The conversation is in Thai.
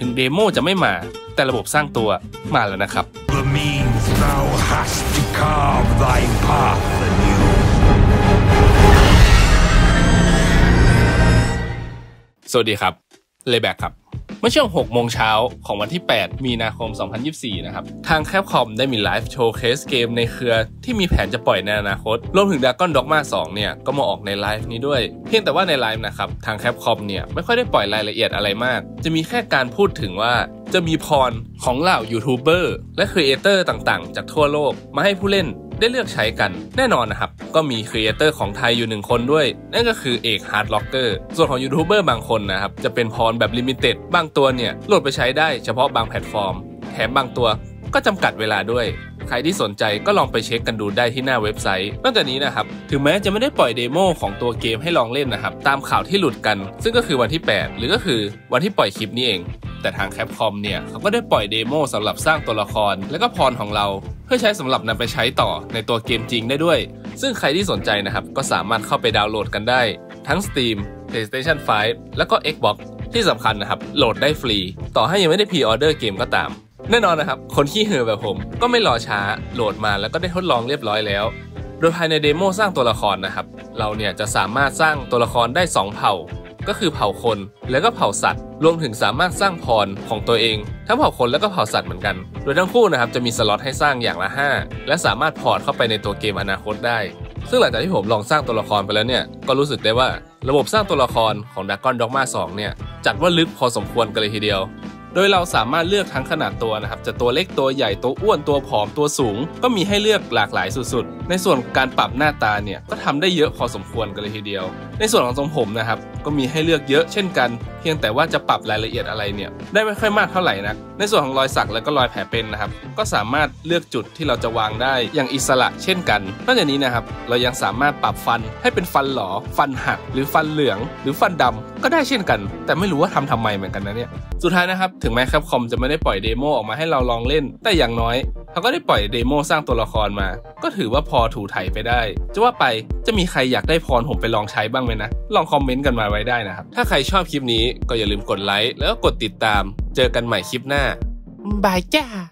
ถึงเดโมจะไม่มาแต่ระบบสร้างตัวมาแล้วนะครับ The means thou hast to carve thy path anew. สวัสดีครับเลแบกครับเมื่อช่วง 6 โมงเช้าของวันที่ 8 มีนาคม 2024 นะครับทาง Capcom ได้มีไลฟ์โชว์เคสเกมในเครือที่มีแผนจะปล่อยในอนาคตรวมถึง Dragon Dogma 2 เนี่ยก็มาออกในไลฟ์นี้ด้วยเพียงแต่ว่าในไลฟ์นะครับทาง Capcom เนี่ยไม่ค่อยได้ปล่อยรายละเอียดอะไรมากจะมีแค่การพูดถึงว่าจะมีพรของเหล่ายูทูบเบอร์และครีเอเตอร์ต่างๆจากทั่วโลกมาให้ผู้เล่นได้เลือกใช้กันแน่นอนนะครับก็มีครีเอเตอร์ของไทยอยู่1คนด้วยนั่นก็คือเอกฮาร์ดล็อกเกอร์ส่วนของยูทูบเบอร์บางคนนะครับจะเป็นพรแบบลิมิเต็ดบางตัวเนี่ยโหลดไปใช้ได้เฉพาะบางแพลตฟอร์มแถมบางตัวก็จำกัดเวลาด้วยใครที่สนใจก็ลองไปเช็คกันดูได้ที่หน้าเว็บไซต์นอกจากนี้นะครับถึงแม้จะไม่ได้ปล่อยเดโมของตัวเกมให้ลองเล่นนะครับตามข่าวที่หลุดกันซึ่งก็คือวันที่ 8 หรือก็คือวันที่ปล่อยคลิปนี้เองแต่ทาง Capcom เนี่ยเขาก็ได้ปล่อยเดโมสำหรับสร้างตัวละครและก็พรของเราเพื่อใช้สำหรับนำไปใช้ต่อในตัวเกมจริงได้ด้วยซึ่งใครที่สนใจนะครับก็สามารถเข้าไปดาวน์โหลดกันได้ทั้ง Steam PlayStation 5 แล้วก็ Xbox ที่สำคัญนะครับโหลดได้ฟรีต่อให้ยังไม่ได้พรีออเดอร์เกมก็ตามแน่นอนนะครับคนขี้เห่อแบบผมก็ไม่รอช้าโหลดมาแล้วก็ได้ทดลองเรียบร้อยแล้วโดยภายในเดโมสร้างตัวละครนะครับเราเนี่ยจะสามารถสร้างตัวละครได้2เผ่าก็คือเผ่าคนแล้วก็เผ่าสัตว์รวมถึงสามารถสร้างพรของตัวเองทั้งเผ่าคนแล้วก็เผ่าสัตว์เหมือนกันโดยทั้งคู่นะครับจะมีสล็อตให้สร้างอย่างละ5และสามารถพอร์ตเข้าไปในตัวเกมอนาคตได้ซึ่งหลังจากที่ผมลองสร้างตัวละครไปแล้วเนี่ยก็รู้สึกได้ว่าระบบสร้างตัวละครของ Dragon Dogma 2 เนี่ยจัดว่าลึกพอสมควรกันเลยทีเดียวโดยเราสามารถเลือกทั้งขนาดตัวนะครับจะตัวเล็กตัวใหญ่ตัวอ้วนตัวผอมตัวสูงก็มีให้เลือกหลากหลายสุดๆในส่วนการปรับหน้าตาเนี่ยก็ทำได้เยอะพอสมควรกันเลยทีเดียวในส่วนของทรงผมนะครับก็มีให้เลือกเยอะเช่นกันเพียงแต่ว่าจะปรับรายละเอียดอะไรเนี่ยได้ไม่ค่อยมากเท่าไหร่นักในส่วนของรอยสักและก็รอยแผลเป็นนะครับก็สามารถเลือกจุดที่เราจะวางได้อย่างอิสระเช่นกันนอกจากนี้นะครับเรายังสามารถปรับฟันให้เป็นฟันหลอฟันหักหรือฟันเหลืองหรือฟันดำก็ได้เช่นกันแต่ไม่รู้ว่าทำไมเหมือนกันนะเนี่ยสุดท้ายนะครับถึงแม้Capcom จะไม่ได้ปล่อยเดโมออกมาให้เราลองเล่นแต่อย่างน้อยเขาก็ได้ปล่อยเดโมสร้างตัวละครมาก็ถือว่าพอถูถ่ายไปได้จะว่าไปจะมีใครอยากได้พรผมไปลองใช้บ้างไหมนะลองคอมเมนต์กันมาไว้ได้นะครับถ้าใครชอบคลิปนี้ก็อย่าลืมกดไลค์แล้วก็กดติดตามเจอกันใหม่คลิปหน้าบายจ้า